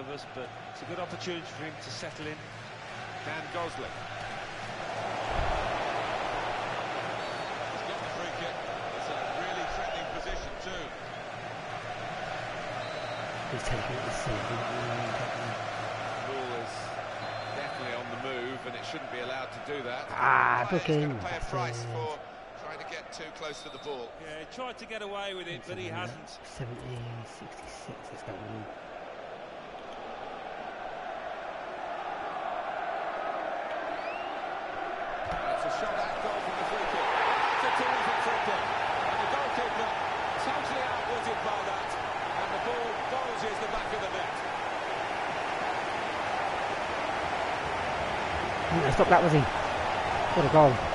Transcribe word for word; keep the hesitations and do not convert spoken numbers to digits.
nervous, but it's a good opportunity for him to settle in. Dan Gosling. He's got the free kick. It's a really threatening position too. He's taking it to see. The ball is definitely on the move, and it shouldn't be allowed to do that. Ah, He's booking. going to pay a price for trying to get too close to the ball. Yeah, he tried to get away with it, but he hasn't. seventeen sixty-six is that one. It's a shot at goal from the free kick. It's a terrific free kick. And the goalkeeper totally outwitted by that. And the ball bulges the back of the net. Stop that, was he? What a goal.